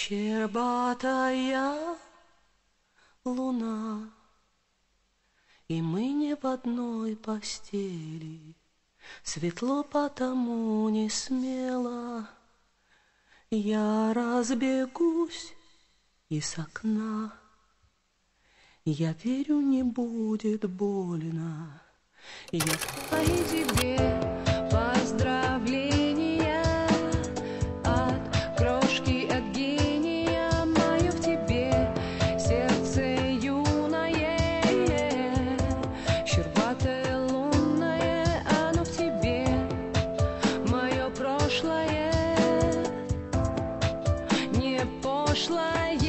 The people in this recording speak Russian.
Щербатая луна, и мы не в одной постели, светло потому не смело. Я разбегусь из окна, я верю, не будет больно. Я и тебе поздравления от крошки, от гения. Мое в тебе сердце юное, щербатое лунное, оно в тебе мое прошлое, не пошлое.